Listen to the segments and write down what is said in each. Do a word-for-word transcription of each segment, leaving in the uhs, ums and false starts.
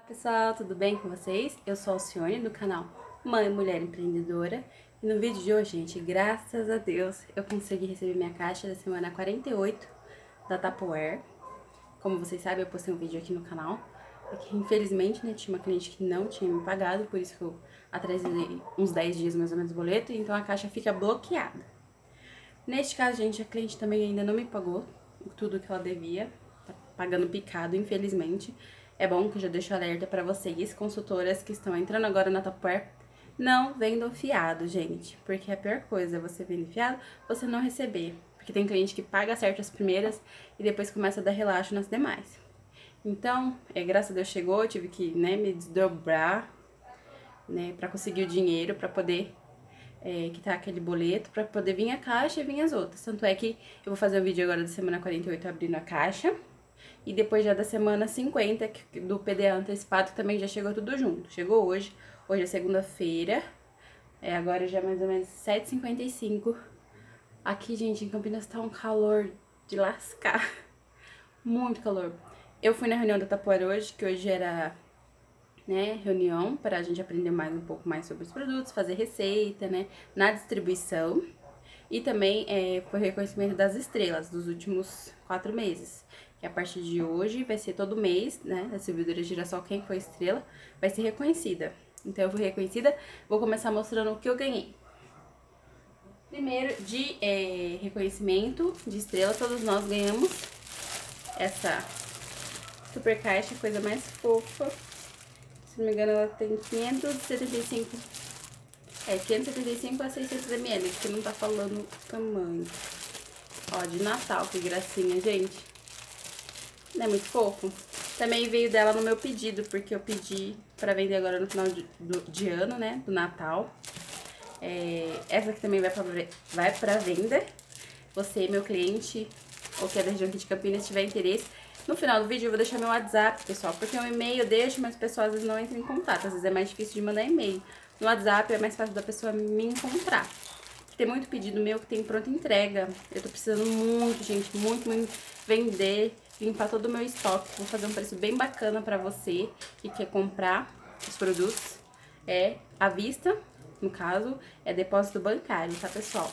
Pessoal, tudo bem com vocês? Eu sou a Alcione do canal Mãe Mulher Empreendedora e no vídeo de hoje, gente, graças a Deus, eu consegui receber minha caixa da semana quarenta e oito da Tupperware. Como vocês sabem, eu postei um vídeo aqui no canal, porque infelizmente, né, tinha uma cliente que não tinha me pagado, por isso que eu atrasei uns dez dias mais ou menos o boleto, então a caixa fica bloqueada. Neste caso, gente, a cliente também ainda não me pagou tudo que ela devia, tá pagando picado, infelizmente. É bom que eu já deixo alerta pra vocês, consultoras que estão entrando agora na Tupperware, não vendam fiado, gente, porque a pior coisa é você vender fiado, você não receber, porque tem cliente que paga certo as primeiras e depois começa a dar relaxo nas demais. Então, é, graças a Deus chegou, eu tive que, né, me desdobrar, né, pra conseguir o dinheiro, pra poder é, quitar aquele boleto, pra poder vir a caixa e vir as outras. Tanto é que eu vou fazer o vídeo agora da semana quarenta e oito abrindo a caixa. E depois já da semana cinquenta, do P D A antecipado, também já chegou tudo junto. Chegou hoje, hoje é segunda-feira, é, agora já é mais ou menos sete e cinquenta e cinco. Aqui, gente, em Campinas tá um calor de lascar, muito calor. Eu fui na reunião da Tupperware hoje, que hoje era, né, reunião pra gente aprender mais um pouco mais sobre os produtos, fazer receita, né, na distribuição. E também é, foi o reconhecimento das estrelas dos últimos quatro meses. Que a partir de hoje vai ser todo mês, né? Da servidora Girassol, quem foi estrela, vai ser reconhecida. Então eu fui reconhecida, vou começar mostrando o que eu ganhei. Primeiro, de é, reconhecimento de estrela, todos nós ganhamos essa super caixa, coisa mais fofa. Se não me engano, ela tem quinhentos e setenta e cinco. É, quinhentos e setenta e cinco a seiscentos mililitros, que não tá falando o tamanho. Ó, de Natal, que gracinha, gente. Não é muito fofo? Também veio dela no meu pedido, porque eu pedi pra vender agora no final de, do, de ano, né, do Natal. É, essa aqui também vai pra, vai pra venda. Você, meu cliente, ou que é da região aqui de Campinas, tiver interesse. No final do vídeo eu vou deixar meu WhatsApp, pessoal, porque o e-mail eu deixo, mas o pessoal às vezes não entra em contato. Às vezes é mais difícil de mandar e-mail. No WhatsApp é mais fácil da pessoa me encontrar. Tem muito pedido meu que tem pronta entrega. Eu tô precisando muito, gente, muito, muito vender, limpar todo o meu estoque. Vou fazer um preço bem bacana pra você que quer comprar os produtos. É à vista, no caso, é depósito bancário, tá, pessoal?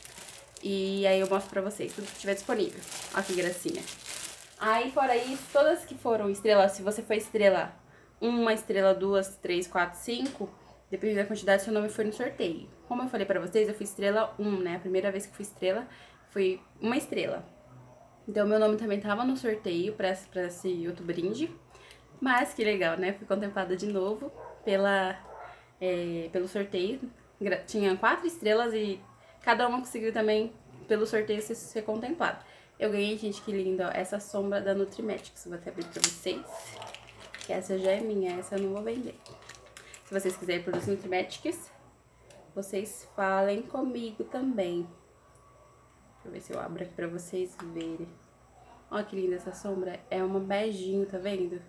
E aí eu mostro pra vocês tudo que tiver disponível. Olha que gracinha. Aí, fora isso, todas que foram estrela, se você foi estrela uma, estrela duas, três, quatro, cinco, dependendo da quantidade, seu nome foi no sorteio. Como eu falei pra vocês, eu fui estrela um, né? A primeira vez que fui estrela foi uma estrela. Então, meu nome também tava no sorteio pra, pra esse outro brinde. Mas, que legal, né? Fui contemplada de novo pela, é, pelo sorteio. Tinha quatro estrelas e cada uma conseguiu também, pelo sorteio, ser, ser contemplada. Eu ganhei, gente, que lindo, ó, essa sombra da Nutrimetics. Vou até abrir pra vocês. Que essa já é minha, essa eu não vou vender. Se vocês quiserem produtos Nutrimetics, vocês falem comigo também. Deixa eu ver se eu abro aqui pra vocês verem. Olha que linda essa sombra. É uma beijinho, tá vendo?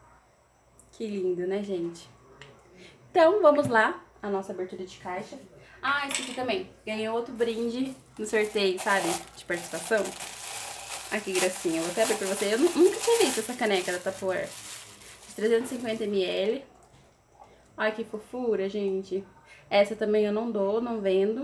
Que lindo, né, gente? Então, vamos lá. A nossa abertura de caixa. Ah, esse aqui também. Ganhei outro brinde no sorteio, sabe? De participação. Olha que gracinha. Eu vou até abrir pra vocês. Eu nunca tinha visto essa caneca da Tupperware. trezentos e cinquenta mililitros. Olha que fofura, gente. Essa também eu não dou, não vendo.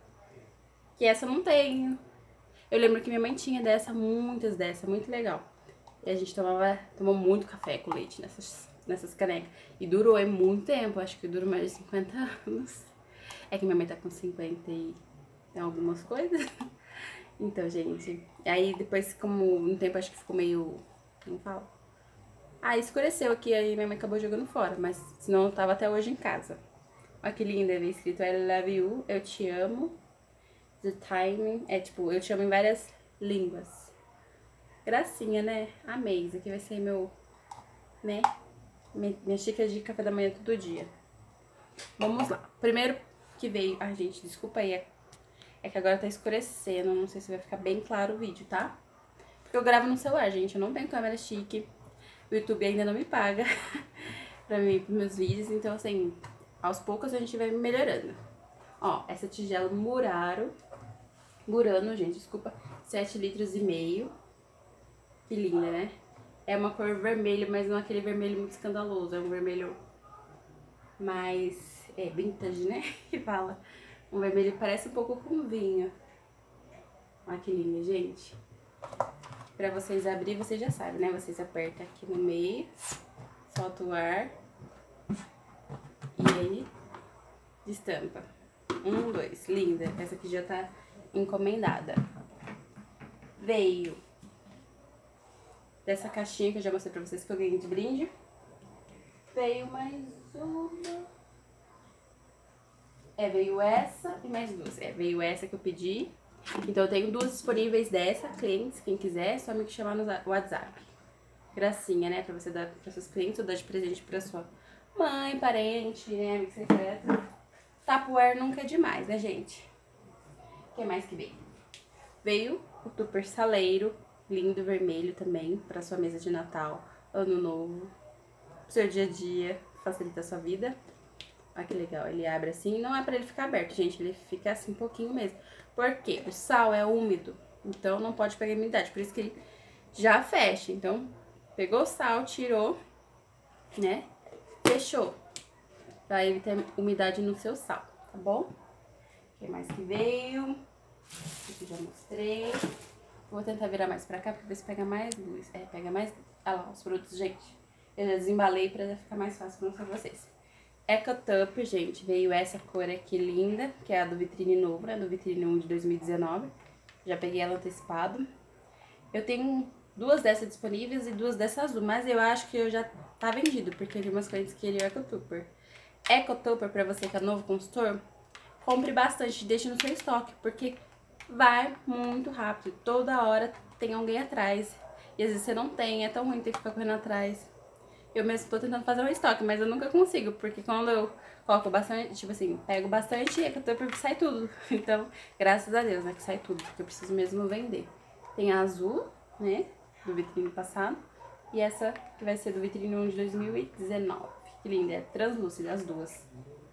Que essa eu não tenho. Eu lembro que minha mãe tinha dessa, muitas dessa, muito legal. E a gente tomava, tomou muito café com leite nessas, nessas canecas. E durou é muito tempo, acho que durou mais de cinquenta anos. É que minha mãe tá com cinquenta e tem algumas coisas. Então, gente, aí depois, como um tempo acho que ficou meio, não falo. Ah, escureceu aqui, aí minha mãe acabou jogando fora, mas senão eu tava até hoje em casa. Olha que linda, veio escrito I love you, eu te amo. The timing, é tipo, eu te amo em várias línguas. Gracinha, né? Amei, isso aqui vai ser meu, né? Minha xícara de café da manhã todo dia. Vamos lá. Primeiro que veio, ai gente, desculpa aí, é, é que agora tá escurecendo, não sei se vai ficar bem claro o vídeo, tá? Porque eu gravo no celular, gente, eu não tenho câmera chique. O YouTube ainda não me paga pra mim, pros meus vídeos, então assim, aos poucos a gente vai melhorando. Ó, essa tigela Muraro, Murano, gente, desculpa, sete litros e meio. Que linda, né? É uma cor vermelha, mas não aquele vermelho muito escandaloso. É um vermelho mais é, vintage, né? Que fala. Um vermelho que parece um pouco com vinho. Olha que lindo, gente. Pra vocês abrir, vocês já sabem, né? Vocês apertam aqui no meio, solta o ar e aí destampa. Um, dois. Linda. Essa aqui já tá encomendada. Veio dessa caixinha que eu já mostrei pra vocês que eu ganhei de brinde. Veio mais uma. É, veio essa e mais duas. É, veio essa que eu pedi. Então eu tenho duas disponíveis dessa, clientes, quem quiser, é só me chamar no WhatsApp. Gracinha, né? Pra você dar para seus clientes ou dar de presente pra sua mãe, parente, né? Amigo secreto. Tupperware nunca é demais, né, gente? O que mais que veio? Veio o Tupper Saleiro, lindo, vermelho também, pra sua mesa de Natal, Ano Novo, pro seu dia a dia, facilita a sua vida. Olha que legal, ele abre assim, não é pra ele ficar aberto, gente, ele fica assim um pouquinho mesmo. Por quê? O sal é úmido, então não pode pegar umidade, por isso que ele já fecha. Então, pegou o sal, tirou, né, fechou, pra ele ter umidade no seu sal, tá bom? O que mais que veio? Aqui já mostrei. Vou tentar virar mais pra cá, pra ver se pega mais luz. É, pega mais... Olha lá, os produtos, gente. Eu já desembalei pra ficar mais fácil pra mostrar pra vocês. EcoTup, gente, veio essa cor aqui linda, que é a do Vitrine Novo, né, do Vitrine um de dois mil e dezenove. Já peguei ela antecipado. Eu tenho duas dessas disponíveis e duas dessa azul, mas eu acho que eu já tá vendido, porque tem umas clientes que queriam EcoTupper. EcoTupper, pra você que é novo consultor, compre bastante, deixe no seu estoque, porque vai muito rápido. Toda hora tem alguém atrás, e às vezes você não tem, é tão ruim ter que ficar correndo atrás. Eu mesmo tô tentando fazer um estoque, mas eu nunca consigo, porque quando eu coloco bastante, tipo assim, pego bastante e EcoTupper sai tudo. Então, graças a Deus, né, que sai tudo, porque eu preciso mesmo vender. Tem a azul, né, do Vitrine passado, e essa que vai ser do Vitrine um de dois mil e dezenove. Que linda, é translúcida as duas.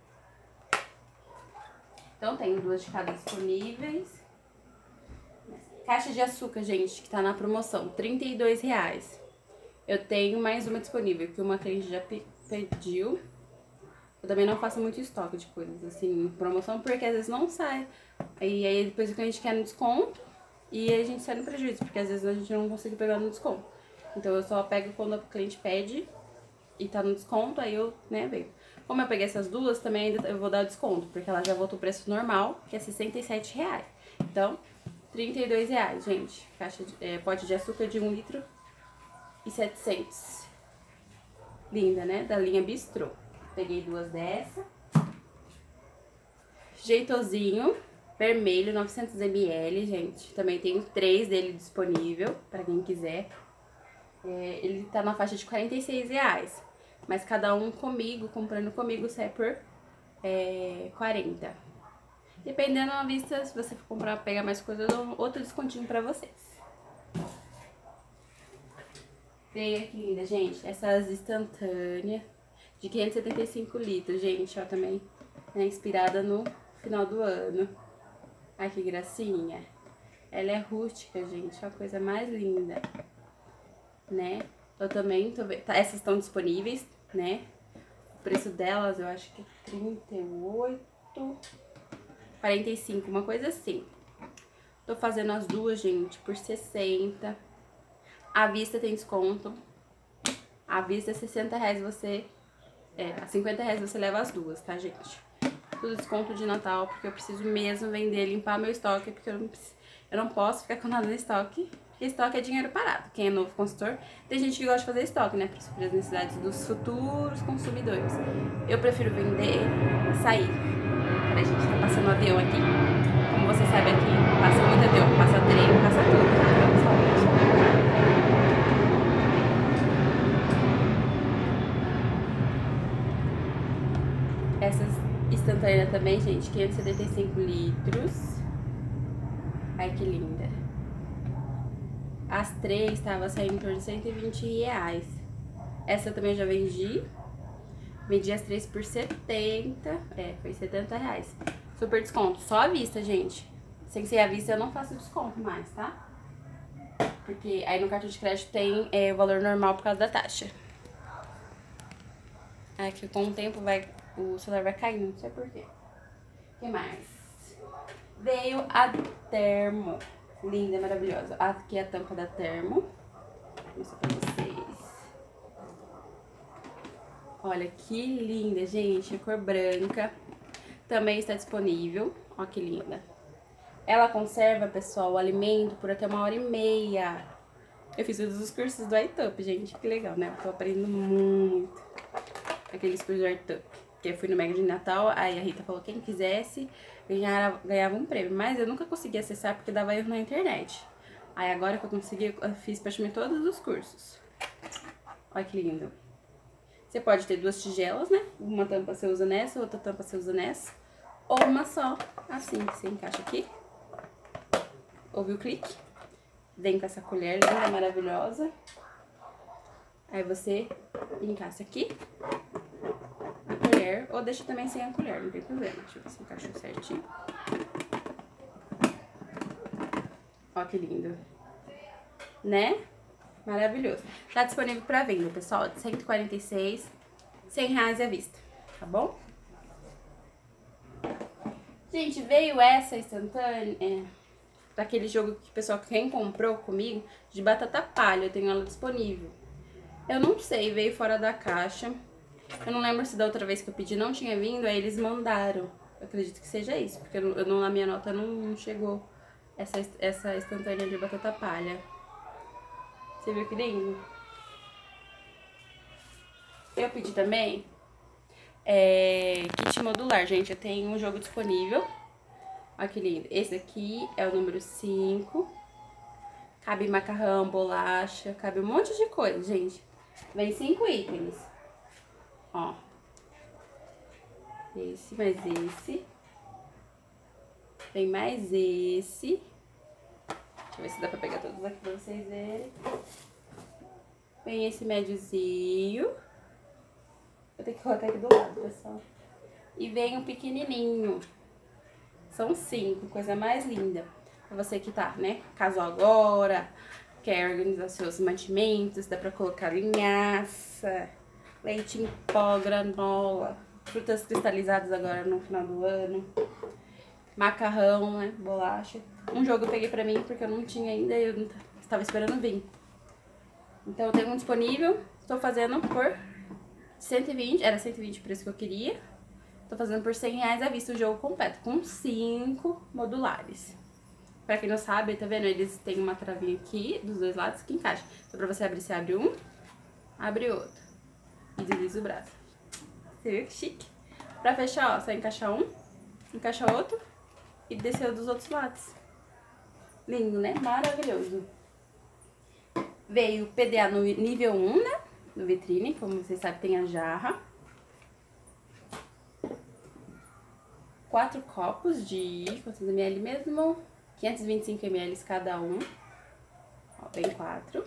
Então, tenho duas de cada disponíveis. Caixa de açúcar, gente, que tá na promoção, trinta e dois reais. Eu tenho mais uma disponível, que uma cliente já pe pediu. Eu também não faço muito estoque de coisas, assim, em promoção, porque às vezes não sai. E aí depois o cliente quer no desconto e a gente sai no prejuízo, porque às vezes a gente não consegue pegar no desconto. Então eu só pego quando o cliente pede e tá no desconto, aí eu, né, veio. Como eu peguei essas duas, também ainda eu vou dar o desconto, porque ela já voltou o preço normal, que é sessenta e sete reais. Então, trinta e dois reais, gente. Caixa de, é, pote de açúcar de um litro. E setecentos. Linda, né? Da linha Bistrô. Peguei duas dessa. Jeitosinho vermelho, novecentos mililitros, gente. Também tenho três dele disponível, pra quem quiser. É, ele tá na faixa de quarenta e seis reais. Mas cada um comigo, comprando comigo, sai por é, quarenta. Dependendo da vista, se você for comprar, pegar mais coisa, eu dou outro descontinho pra vocês. Veio aqui linda, gente, essas instantâneas de quinhentos e setenta e cinco litros, gente, ó, também é inspirada no final do ano. Ai, que gracinha. Ela é rústica, gente, ó, a coisa mais linda, né? Eu também tô vendo, essas estão disponíveis, né? O preço delas, eu acho que é trinta e oito, quarenta e cinco, uma coisa assim. Tô fazendo as duas, gente, por sessenta. À vista tem desconto. À vista é sessenta reais você... É, a cinquenta reais você leva as duas, tá, gente? Tudo desconto de Natal, porque eu preciso mesmo vender, limpar meu estoque, porque eu não, eu não posso ficar com nada no estoque. Porque estoque é dinheiro parado. Quem é novo consultor, tem gente que gosta de fazer estoque, né? Pra suprir as necessidades dos futuros consumidores. Eu prefiro vender e sair. Peraí, gente, tá passando avião aqui. Como você sabe aqui, passa muito avião, passa trem, passa tudo. Essas instantâneas também, gente, quinhentos e setenta e cinco litros. Ai, que linda. As três estavam saindo em torno de cento e vinte reais. Essa eu também já vendi. Vendi as três por setenta. É, foi setenta reais. Super desconto. Só à vista, gente. Sem ser à vista eu não faço desconto mais, tá? Porque aí no cartão de crédito tem é, o valor normal por causa da taxa. Aqui com o tempo vai, o celular vai caindo, não sei porquê. O que mais? Veio a Termo. Linda, maravilhosa. Aqui é a tampa da Termo. Vou mostrar pra vocês. Olha que linda, gente. Cor branca. Também está disponível. Olha que linda. Ela conserva, pessoal, o alimento por até uma hora e meia. Eu fiz todos os cursos do iTup, gente. Que legal, né? Eu tô aprendendo muito. Aqueles cursos do iTup. Que eu fui no Mega de Natal, aí a Rita falou que quem quisesse ganhava, ganhava um prêmio. Mas eu nunca consegui acessar porque dava erro na internet. Aí agora que eu consegui, eu fiz praticamente todos os cursos. Olha que lindo. Você pode ter duas tigelas, né? Uma tampa você usa nessa, outra tampa você usa nessa. Ou uma só, assim, que você encaixa aqui. Ouve o clique. Vem com essa colher linda, maravilhosa. Aí você encaixa aqui. Colher, ou deixa também sem a colher, não tem problema. Deixa eu ver se encaixou certinho. Ó que lindo. Né? Maravilhoso. Tá disponível pra venda, pessoal, de cento e quarenta e seis, cem reais à vista, tá bom? Gente, veio essa instantânea, é, daquele jogo que o pessoal, quem comprou comigo, de batata palha, eu tenho ela disponível. Eu não sei, veio fora da caixa. Eu não lembro se da outra vez que eu pedi não tinha vindo, aí eles mandaram. Eu acredito que seja isso, porque eu não, na minha nota não chegou essa, essa instantânea de batata palha. Você viu que lindo? Eu pedi também é, kit modular, gente. Eu tenho um jogo disponível. Olha que lindo. Esse aqui é o número cinco. Cabe macarrão, bolacha, cabe um monte de coisa, gente. Vem cinco itens. Ó. Esse, mais esse. Tem mais esse. Deixa eu ver se dá pra pegar todos aqui pra vocês verem. Vem esse médiozinho. Vou ter que colocar aqui do lado, pessoal. E vem um pequenininho. São cinco, coisa mais linda. Pra você que tá, né, casou agora, quer organizar seus mantimentos, dá pra colocar linhaça, leite em pó, granola, frutas cristalizadas agora no final do ano, macarrão, né, bolacha. Um jogo eu peguei pra mim porque eu não tinha ainda e eu estava esperando vir. Então eu tenho um disponível, estou fazendo por cento e vinte, era cento e vinte o preço que eu queria. Tô fazendo por cem reais à vista o jogo completo, com cinco modulares. Pra quem não sabe, tá vendo? Eles têm uma travinha aqui, dos dois lados, que encaixa. Então pra você abrir, você abre um, abre outro. E desliza o braço. Você viu que chique? Pra fechar, ó, só encaixar um, encaixa outro e descer dos outros lados. Lindo, né? Maravilhoso. Veio P D A no nível um, né? No vitrine, como vocês sabem, tem a jarra. Quatro copos de quantos ml mesmo? quinhentos e vinte e cinco mililitros cada um. Ó, vem quatro.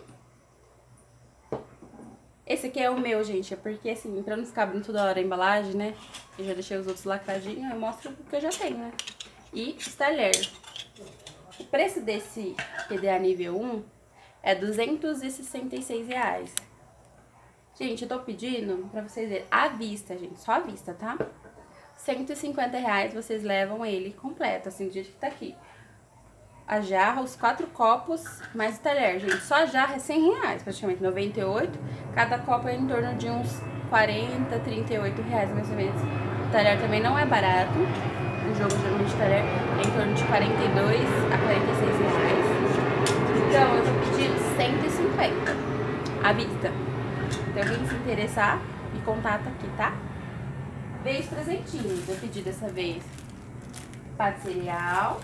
Esse aqui é o meu, gente, é porque assim, pra não ficar abrindo toda hora a embalagem, né? Eu já deixei os outros lacradinhos, eu mostro o que eu já tenho, né? E talher. O preço desse P D A nível um é duzentos e sessenta e seis reais. Gente, eu tô pedindo pra vocês verem à vista, gente, só à vista, tá? cento e cinquenta reais vocês levam ele completo, assim, do jeito que tá aqui. A jarra, os quatro copos, mais o talher, gente. Só a jarra é cem reais, praticamente, noventa e oito. Cada copo é em torno de uns quarenta, trinta e oito reais, mais ou menos. O talher também não é barato. O jogo, geralmente, de talher é em torno de quarenta e dois a quarenta e seis reais. Então, eu tô pedindo cento e cinquenta à vista. Então, quem se interessar, me contata aqui, tá? Veio os presentinhos, eu pedi dessa vez pá de cereal,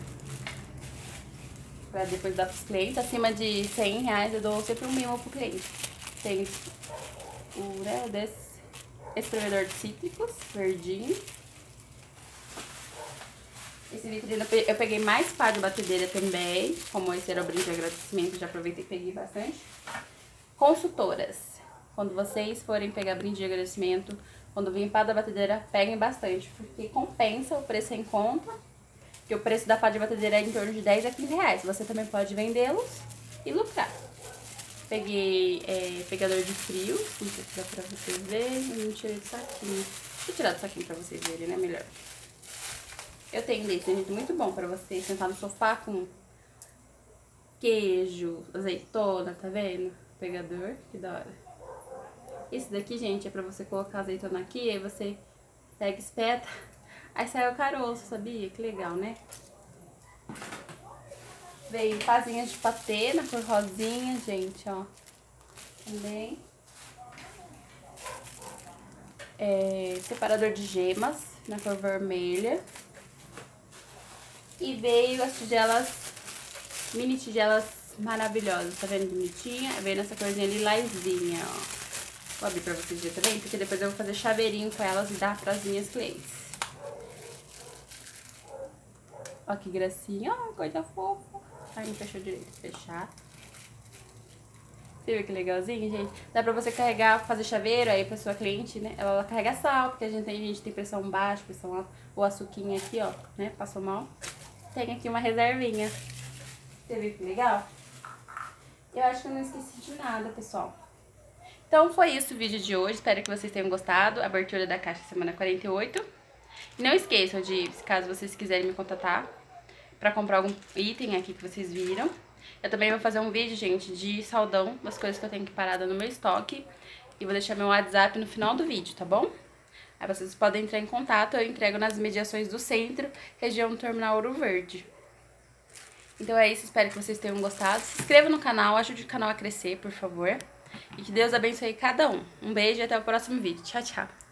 pra depois dar pros clientes. Acima de cem reais eu dou sempre um mimo pro cliente. Tem o, né, desse espremedor de cítricos, verdinho. Esse vitrine eu peguei mais pá de batedeira também, como esse era o brinde de agradecimento, já aproveitei e peguei bastante. Consultoras, quando vocês forem pegar brinde de agradecimento, quando vir pá da batedeira, peguem bastante, porque compensa, o preço é em conta, que o preço da pá de batedeira é em torno de dez a quinze reais. Você também pode vendê-los e lucrar. Peguei é, pegador de frio, não sei se dá pra vocês verem, eu não tirei do saquinho. Deixa eu tirar do saquinho pra vocês verem, né, melhor. Eu tenho desse, gente, muito bom pra você sentar no sofá com queijo, azeitona, tá vendo? Pegador, que da hora. Esse daqui, gente, é pra você colocar a azeitona aqui, aí você pega, espeta, aí sai o caroço, sabia? Que legal, né? Veio pazinhas de patê na cor rosinha, gente, ó. Também. É, separador de gemas na cor vermelha. E veio as tigelas, mini tigelas maravilhosas, tá vendo? Bonitinha. Veio nessa corzinha lilazinha, ó. Vou abrir pra vocês verem também, porque depois eu vou fazer chaveirinho com elas e dar pras minhas clientes. Ó que gracinha, ó, coisa fofa. Ai, não fechou direito, fechar. Você viu que legalzinho, gente? Dá pra você carregar, fazer chaveiro, aí pra sua cliente, né? Ela, ela carrega sal, porque a gente tem gente que tem pressão baixa, pressão alta. O açuquinha aqui, ó, né? Passou mal. Tem aqui uma reservinha. Você viu que legal? Eu acho que eu não esqueci de nada, pessoal. Então foi isso o vídeo de hoje. Espero que vocês tenham gostado. Abertura da caixa semana quarenta e oito. E não esqueçam de, caso vocês quiserem me contatar pra comprar algum item aqui que vocês viram. Eu também vou fazer um vídeo, gente, de saldão das coisas que eu tenho aqui parada no meu estoque. E vou deixar meu WhatsApp no final do vídeo, tá bom? Aí vocês podem entrar em contato, eu entrego nas mediações do centro, região Terminal Ouro Verde. Então é isso, espero que vocês tenham gostado. Se inscreva no canal, ajude o canal a crescer, por favor. E que Deus abençoe cada um. Um beijo e até o próximo vídeo. Tchau, tchau.